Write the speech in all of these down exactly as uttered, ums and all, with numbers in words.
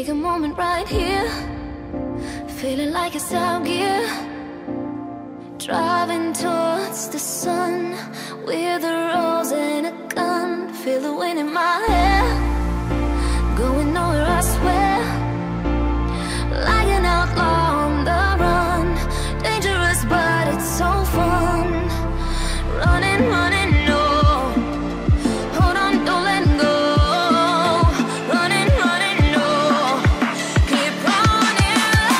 Take a moment right here, feeling like it's out gear. Driving towards the sun with a rose and a gun. Feel the wind in my hair, going nowhere I swear. Like an outlaw on the run, dangerous but it's so fun. Running, running, no, hold on, don't let go. Running, running, no, keep running.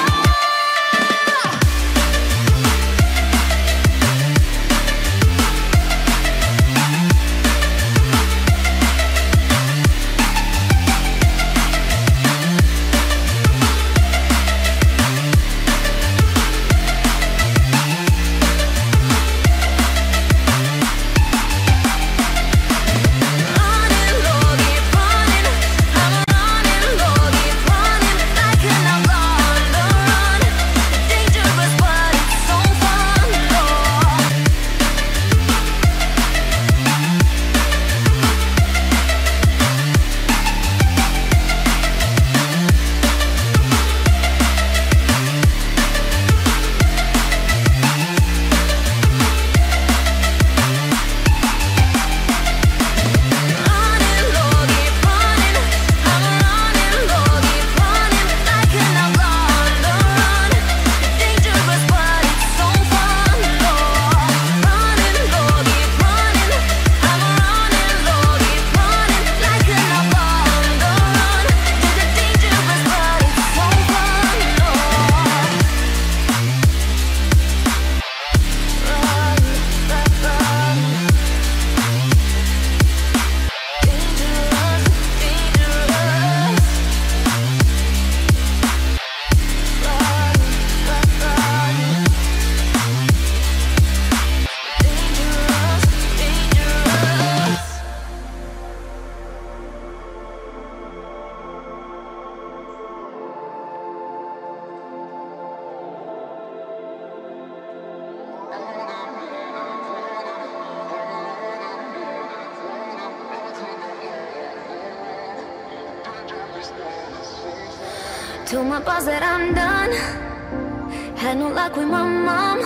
Told my boss that I'm done. Had no luck with my mom.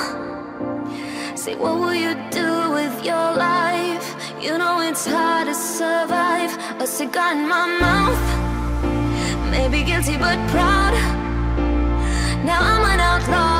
Say, what will you do with your life? You know it's hard to survive. A cigar in my mouth, maybe guilty but proud. Now I'm an outlaw.